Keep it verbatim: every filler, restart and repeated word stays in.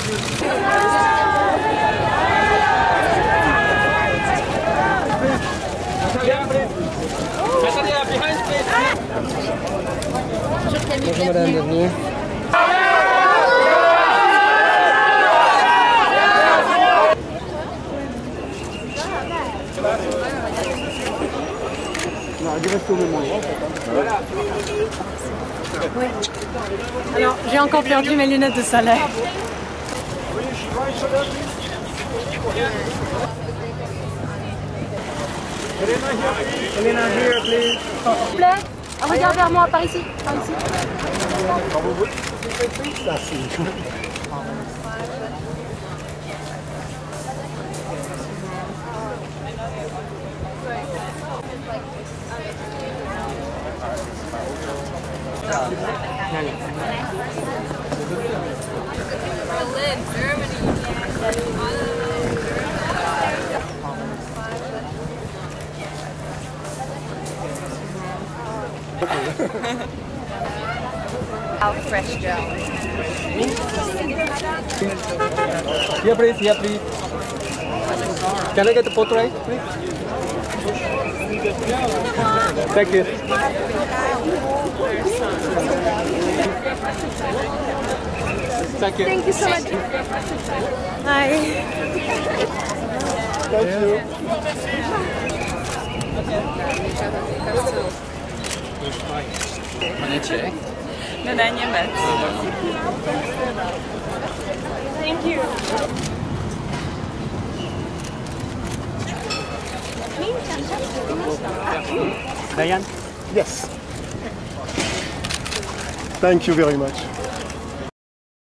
Bonjour madame, bienvenue. Oui. Alors, j'ai encore perdu mes lunettes de soleil. Elena, here, please. S'il vous plaît, regarde vers moi, par ici, par ici. Berlin, Germany. How fresh gel. Here, please. Here, please. Can I get the portrait, please? Thank you. Thank you. Thank you so much. Hi. Thank you. Na Niemiec. Thank you. Daiane? Yes. Thank you very much.